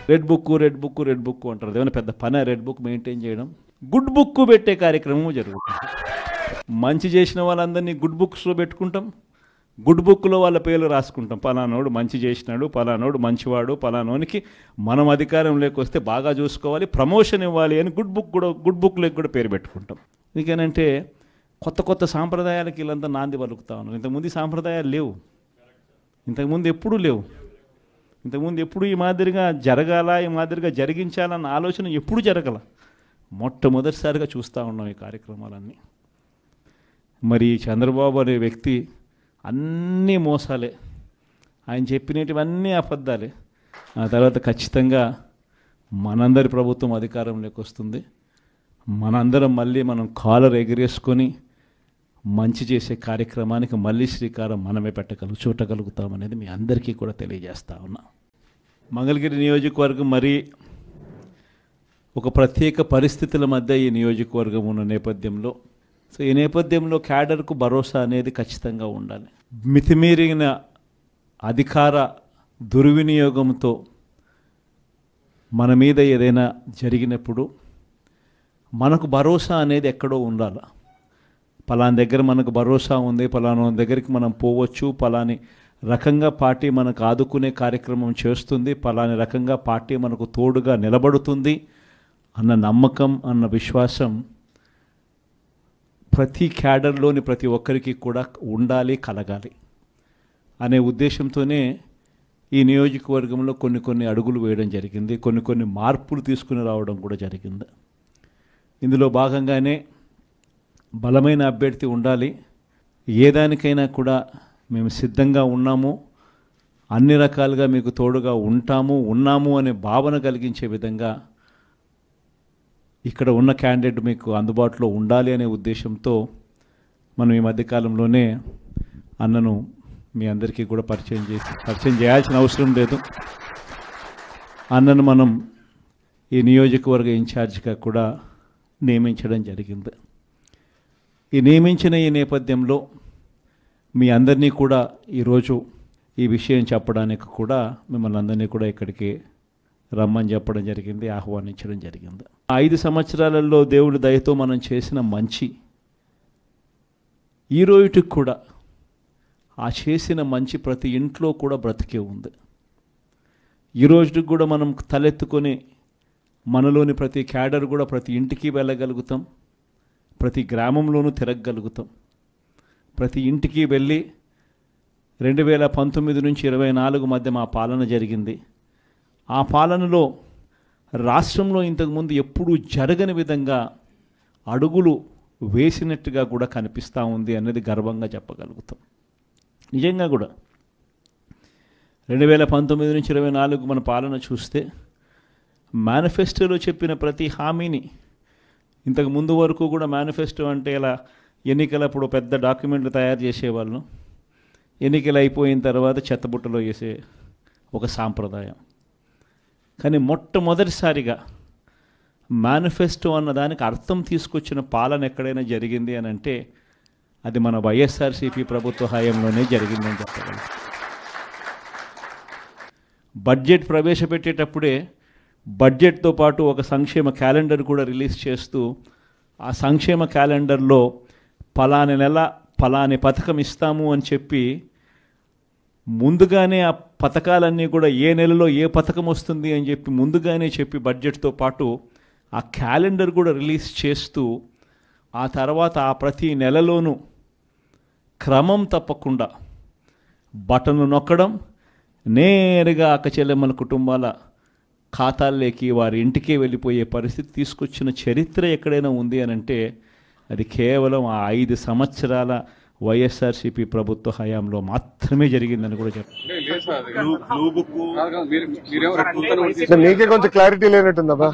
Red book అంటారు. ఏమైనా పెద్ద పని రెడ్ బుక్ మెయింటైన్ చేయడం? గుడ్ బుక్ పెట్టే కార్యక్రమం జరుగుతుంది. మంచి చేసిన వాళ్ళందరినీ గుడ్ బుక్స్లో పెట్టుకుంటాం, గుడ్ బుక్లో వాళ్ళ పేర్లు రాసుకుంటాం. పలానోడు మంచి చేసినాడు, పలానోడు మంచివాడు, పలానోనికి మనం అధికారంలోకి వస్తే బాగా చూసుకోవాలి, ప్రమోషన్ ఇవ్వాలి అని గుడ్ బుక్లోకి కూడా పేరు పెట్టుకుంటాం. ఎందుకనంటే కొత్త సాంప్రదాయాలకి వీళ్ళంతా నాంది పలుకుతా ఉన్నారు. ఇంతకుముందు సాంప్రదాయాలు లేవు, ఇంతకుముందు ఎప్పుడూ లేవు. ఇంతకుముందు ఎప్పుడు ఈ మాదిరిగా జరగాల, ఈ మాదిరిగా జరిగించాలన్న ఆలోచన ఎప్పుడు జరగల. మొట్టమొదటిసారిగా చూస్తూ ఉన్నాం ఈ కార్యక్రమాలన్నీ. మరి చంద్రబాబు అనే వ్యక్తి అన్నీ మోసాలే, ఆయన చెప్పినటువన్నీ అబద్ధాలే. ఆ తర్వాత ఖచ్చితంగా మనందరి ప్రభుత్వం అధికారంలోకి వస్తుంది. మనందరం మళ్ళీ మనం కాలర్ ఎగిరేసుకొని మంచి చేసే కార్యక్రమానికి మళ్ళీ శ్రీకారం మనమే చుట్టగలుగుతామనేది మీ అందరికీ కూడా తెలియజేస్తా ఉన్నా. మంగళగిరి నియోజకవర్గం మరి ఒక ప్రత్యేక పరిస్థితుల మధ్య ఈ నియోజకవర్గం ఉన్న నేపథ్యంలో, సో ఈ నేపథ్యంలో క్యాడర్కు భరోసా అనేది ఖచ్చితంగా ఉండాలి. మితిమీరిన అధికార దుర్వినియోగంతో మన మీద ఏదైనా జరిగినప్పుడు మనకు భరోసా అనేది ఎక్కడో ఉండాలి. పలానా దగ్గర మనకు భరోసా ఉంది, పలానా దగ్గరికి మనం పోవచ్చు, పలాని రకంగా పార్టీ మనకు ఆదుకునే కార్యక్రమం చేస్తుంది, పలాని రకంగా పార్టీ మనకు తోడుగా నిలబడుతుంది అన్న నమ్మకం, అన్న విశ్వాసం ప్రతి క్యాడర్లోని ప్రతి ఒక్కరికి కూడా ఉండాలి, కలగాలి అనే ఉద్దేశంతోనే ఈ నియోజకవర్గంలో కొన్ని అడుగులు వేయడం జరిగింది, కొన్ని మార్పులు తీసుకుని రావడం కూడా జరిగింది. ఇందులో భాగంగానే బలమైన అభ్యర్థి ఉండాలి, ఏదానికైనా కూడా మేము సిద్ధంగా ఉన్నాము, అన్ని రకాలుగా మీకు తోడుగా ఉన్నాము అనే భావన కలిగించే విధంగా ఇక్కడ ఉన్న క్యాండిడేట్ మీకు అందుబాటులో ఉండాలి అనే ఉద్దేశంతో మనం ఈ మధ్యకాలంలోనే అన్నను మీ అందరికీ కూడా పరిచయం చేయాల్సిన అవసరం లేదు. అన్నను మనం ఈ నియోజకవర్గ ఇన్ఛార్జిగా కూడా నియమించడం జరిగింది. ఈ నియమించిన ఈ నేపథ్యంలో మీ అందరినీ కూడా ఈరోజు ఈ విషయం చెప్పడానికి కూడా మిమ్మల్ని అందరినీ కూడా ఇక్కడికి రమ్మని చెప్పడం జరిగింది, ఆహ్వానించడం జరిగింది. 5 సంవత్సరాలలో దేవుడి దయతో మనం చేసిన మంచి ఈ రోజుకి కూడా ఆ చేసిన మంచి ప్రతి ఇంట్లో కూడా బ్రతికే ఉంది. ఈ రోజుకి కూడా మనం తలెత్తుకొని మనలోని ప్రతి క్యాడర్ కూడా ప్రతి ఇంటికి వెళ్ళగలుగుతాం, ప్రతి గ్రామంలోనూ తిరగగలుగుతాం. ప్రతి ఇంటికి వెళ్ళి 2019 నుంచి 24 మధ్య మా పాలన జరిగింది. ఆ పాలనలో రాష్ట్రంలో ఇంతకుముందు ఎప్పుడూ జరగని విధంగా అడుగులు వేసినట్టుగా కూడా కనిపిస్తూ ఉంది అనేది గర్వంగా చెప్పగలుగుతాం. నిజంగా కూడా 2019 నుంచి 24 మన పాలన చూస్తే మేనిఫెస్టోలో చెప్పిన ప్రతి హామీని, ఇంతకు ముందు వరకు కూడా మేనిఫెస్టో అంటే ఇలా ఎన్నికలప్పుడు పెద్ద డాక్యుమెంట్లు తయారు చేసేవాళ్ళు, ఎన్నికలు అయిపోయిన తర్వాత చెత్తబుట్టలో వేసే ఒక సాంప్రదాయం. కానీ మొట్టమొదటిసారిగా మేనిఫెస్టో అన్నదానికి అర్థం తీసుకొచ్చిన పాలన ఎక్కడైనా జరిగింది అని అంటే అది మన వైఎస్ఆర్సీపీ ప్రభుత్వ హయాంలోనే జరిగిందని చెప్పగలం. బడ్జెట్ ప్రవేశపెట్టేటప్పుడే బడ్జెట్తో పాటు ఒక సంక్షేమ క్యాలెండర్ కూడా రిలీజ్ చేస్తూ ఆ సంక్షేమ క్యాలెండర్లో పలాని నెల పలాని పథకం ఇస్తాము అని చెప్పి ముందుగానే ఆ పథకాలన్నీ కూడా ఏ నెలలో ఏ పథకం వస్తుంది అని చెప్పి ముందుగానే చెప్పి బడ్జెట్తో పాటు ఆ క్యాలెండర్ కూడా రిలీజ్ చేస్తూ ఆ తర్వాత ఆ ప్రతి నెలలోనూ క్రమం తప్పకుండా బటన్లు నొక్కడం, నేరుగా అక్క చెల్లెమ్మల కుటుంబాల ఖాతాల్లోకి వారి ఇంటికే వెళ్ళిపోయే పరిస్థితి తీసుకొచ్చిన చరిత్ర ఎక్కడైనా ఉంది అని అంటే అది కేవలం ఆ 5 సంవత్సరాల వైఎస్ఆర్సీపీ ప్రభుత్వ హయాంలో మాత్రమే జరిగిందని కూడా చెప్పారు. మీకే కొంచెం క్లారిటీ లేనట్టుందా?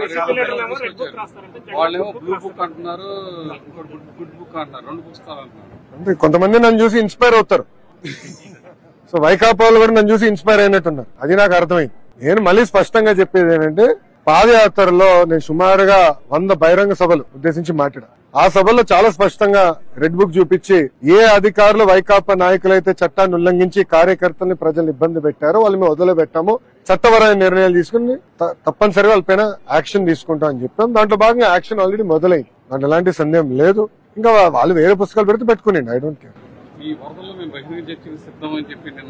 అంటే కొంతమంది నన్ను చూసి ఇన్స్పైర్ అవుతారు, సో వైకాపా వాళ్ళు కూడా నన్ను చూసి ఇన్స్పైర్ అయినట్టున్నారు. అది నాకు అర్థమైంది. నేను మళ్ళీ స్పష్టంగా చెప్పేది ఏంటంటే పాదయాత్రలో నేను సుమారుగా 100 బహిరంగ సభలు ఉద్దేశించి మాట్లాడా. ఆ సభలో చాలా స్పష్టంగా రెడ్ బుక్ చూపించి ఏ అధికారులు వైకాపా నాయకులైతే చట్టాన్ని ఉల్లంఘించి కార్యకర్తల్ని ప్రజలు ఇబ్బంది పెట్టారో వాళ్ళు మేము వదిలిపెట్టాము, చట్టపరమైన నిర్ణయాలు తీసుకుని తప్పనిసరిగా వాళ్ళపైన యాక్షన్ తీసుకుంటాం అని చెప్పాం. దాంట్లో భాగంగా యాక్షన్ ఆల్రెడీ మొదలైంది, దాంట్లో ఎలాంటి సందేహం లేదు. ఇంకా వాళ్ళు వేరే పుస్తకాలు పెడితే పెట్టుకునేయండి, ఐ డోంట్ కేర్. ఈ వరదల్లో మేము బహిరంగ చర్చకు సిద్ధమని చెప్పి నిన్న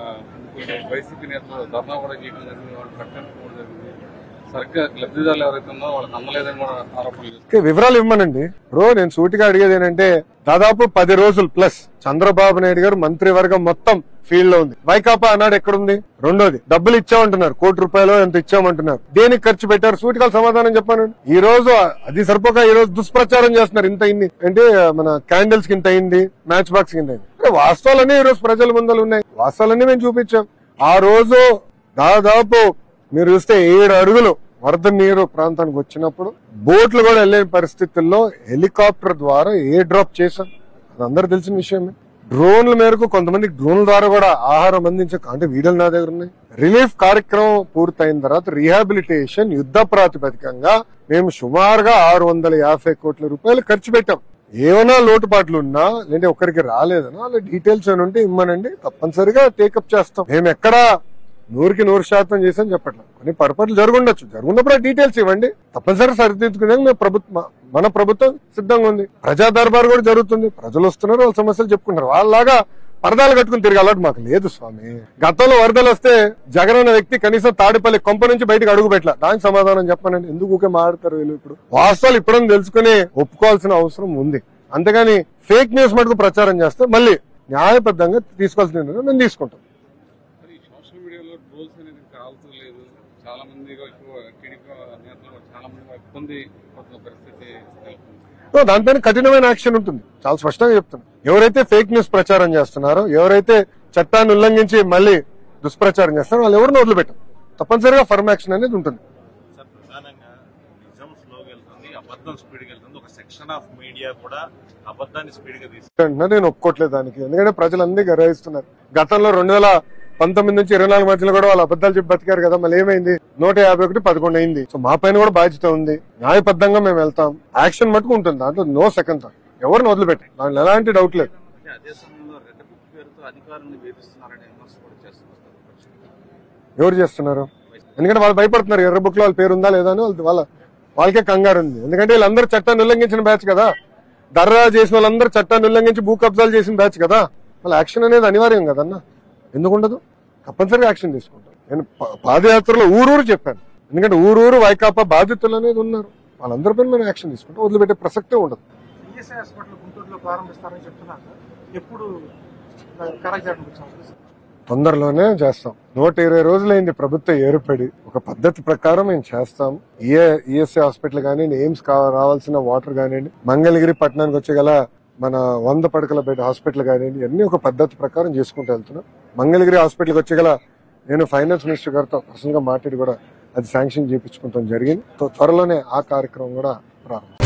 వైసీపీ నేతలు ధర్నా కూడా చేయడం జరిగింది, వాళ్ళు ప్రకటించడం జరిగింది. సరిగ్గా లబ్ధిదారులు ఎవరైతే ఉన్నారో వాళ్ళకి అందలేదని కూడా ఆరోపణలు. వివరాలు ఇవ్వమనండి. ఇప్పుడు నేను సూటిగా అడిగేది ఏంటంటే దాదాపు 10 రోజులు ప్లస్ చంద్రబాబు నాయుడు గారు మంత్రివర్గం మొత్తం ఫీల్డ్ లో ఉంది. వైకాపా అన్నాడు ఎక్కడుంది? రెండోది డబ్బులు ఇచ్చామంటున్నారు, ₹1 ఎంత ఇచ్చామంటున్నారు, దేనికి ఖర్చు పెట్టారు? సూటిగా సమాధానం చెప్పానండి. ఈ రోజు అది సరిపోక ఈ రోజు దుష్ప్రచారం చేస్తున్నారు. ఇంత అయింది అంటే మన క్యాండిల్స్ కి ఇంత అయింది, మ్యాచ్ బాక్స్ కింద అయింది. వాస్తవాలన్నీ ఈ రోజు ప్రజల ముందలు ఉన్నాయి, వాస్తవాలన్నీ మేము చూపించాం. ఆ రోజు దాదాపు మీరు చూస్తే 7 అడుగులు వరద నీరు ప్రాంతానికి వచ్చినప్పుడు బోట్లు కూడా వెళ్లే పరిస్థితుల్లో హెలికాప్టర్ ద్వారా ఎయిర్ డ్రాప్ చేశాం, అది అందరూ తెలిసిన విషయమే. డ్రోన్ల మేరకు కొంతమంది డ్రోన్ల ద్వారా కూడా ఆహారం అందించే అంటే వీడియోలు నా దగ్గర ఉన్నాయి. రిలీఫ్ కార్యక్రమం పూర్తయిన తర్వాత రీహాబిలిటేషన్ యుద్ధ ప్రాతిపదికంగా మేము సుమారుగా 650 కోట్ల రూపాయలు ఖర్చు పెట్టాం. ఏమైనా లోటుపాట్లు ఉన్నా లేదంటే ఒక్కరికి రాలేదన్నా అలా డీటెయిల్స్ అని ఉంటే ఇమ్మనండి, తప్పనిసరిగా టేకప్ చేస్తాం. మేము ఎక్కడా 100% చేసాం చెప్పట్లేదు, కొన్ని పొరపాట్లు జరుగుండొచ్చు, జరుగున్నప్పుడు డీటెయిల్స్ ఇవ్వండి, తప్పనిసరిగా సరిదిద్దుకునే మన ప్రభుత్వం సిద్ధంగా ఉంది. ప్రజా దర్బార్ కూడా జరుగుతుంది, ప్రజలు వస్తున్నారు, వాళ్ళ సమస్యలు చెప్పుకుంటారు. వాళ్ళలాగా పరదాలు కట్టుకుని తిరిగి అలవాటు మాకు లేదు స్వామి. గతంలో వరదలు వస్తే జగన్ అనే వ్యక్తి కనీసం తాడిపల్లి కొంప నుంచి బయటకు అడుగు పెట్టలా, దానికి సమాధానం చెప్పనండి. ఎందుకు ఊకే మాట్లాడతారు వీళ్ళు? ఇప్పుడు వాస్తవాలు ఇప్పుడని తెలుసుకుని ఒప్పుకోవాల్సిన అవసరం ఉంది, అంతేగాని ఫేక్ న్యూస్ మటుకు ప్రచారం చేస్తే మళ్ళీ న్యాయబద్ధంగా తీసుకోవాల్సిన నిర్ణయం మేము తీసుకుంటాం. సోషల్ మీడియాలో ట్రోల్స్ అనేది కాలుతూ లేదు, చాలా మంది టీడీపీ నేతలు చాలా మంది ఇబ్బంది పడుతున్న పరిస్థితి. దానిపైన కఠినమైన యాక్షన్ ఉంటుంది, చాలా స్పష్టంగా చెప్తున్నాను. ఎవరైతే ఫేక్ న్యూస్ ప్రచారం చేస్తున్నారో, ఎవరైతే చట్టాన్ని ఉల్లంఘించి మళ్ళీ దుష్ప్రచారం చేస్తున్నారో వాళ్ళు ఎవరిని వదిలిపెట్టాం, తప్పనిసరిగా ఫర్మ్ యాక్షన్ అనేది ఉంటుంది. సార్, ప్రధానంగా నిజం స్లోగా వెళ్తుంది, అబద్ధం స్పీడ్గా వెళ్తుంది, ఒక సెక్షన్ ఆఫ్ మీడియా కూడా అబద్ధాన్ని స్పీడ్గా తీసుకుంటున్నారు. నేను ఒప్పుకోవట్లేదు దానికి, ఎందుకంటే ప్రజలందరూ గ్రహిస్తున్నారు. గతంలో 2019 నుంచి 24 మధ్యలో కూడా వాళ్ళు అబద్ధాలు చెప్పి బతికారు కదా, మళ్ళీ ఏమైంది? 151 11 అయింది. సో మా పైన కూడా బాధ్యత ఉంది, న్యాయబద్ధంగా మేము వెళ్తాం, యాక్షన్ మటుకు ఉంటుంది, దాంట్లో నో సెకండ్ థాట్, ఎవరిని వదిలిపెట్టాం, దాంట్లో ఎలాంటి డౌట్ లేదు. అదే సమయంలో రెడ్ బుక్ పేరుతో అధికారులను వేధిస్తున్నారనే విమర్శ కూడా చేస్తున్నారు. ఎవరు చేస్తున్నారు? ఎందుకంటే వాళ్ళు భయపడుతున్నారు, ఎర్ర బుక్ లో వాళ్ళ పేరు ఉందా లేదా అని వాళ్ళకే కంగారు ఉంది. ఎందుకంటే వీళ్ళందరూ చట్టాన్ని ఉల్లంఘించిన బ్యాచ్ కదా, దర్రా చేసిన వాళ్ళందరూ చట్టాన్ని ఉల్లంఘించి భూ కబ్జాలు చేసిన బ్యాచ్ కదా, వాళ్ళ యాక్షన్ అనేది అనివార్యం కదన్నా. ఎందుకుండదు? తప్పనిసరిగా యాక్షన్ తీసుకుంటాం. నేను పాదయాత్రలో ఊరూరు చెప్పాను, ఎందుకంటే ఊరూరు వైకాపా బాధితులు అనేది ఉన్నారు, వాళ్ళందరిపై మేము యాక్షన్ తీసుకుంటాం, వదిలిపెట్టే ప్రసక్తే ఉండదు. గుంటూరులో ప్రారంభిస్తారని చెప్తున్నారు, ఎప్పుడు కరెక్ట్ జరుగుతుంది? తొందరలోనే చేస్తాం. 120 రోజులైంది ప్రభుత్వం ఏర్పడి, ఒక పద్ధతి ప్రకారం మేము చేస్తాం. ఈఎస్ఐ హాస్పిటల్ కానివ్వండి, ఎయిమ్స్ రావాల్సిన వాటర్ కానివ్వండి, మంగళగిరి పట్టణానికి వచ్చే గల మన 100 పడకల బెడ్ హాస్పిటల్ కానివ్వండి, అన్ని ఒక పద్ధతి ప్రకారం చేసుకుంటూ వెళ్తున్నాం. మంగళగిరి హాస్పిటల్కి వచ్చే గల నేను ఫైనాన్స్ మినిస్టర్ గారితో పర్సనల్ గా మాట్లాడి కూడా అది శాంక్షన్ చేయించుకుంటాం జరిగింది. త్వరలోనే ఆ కార్యక్రమం కూడా ప్రారంభం.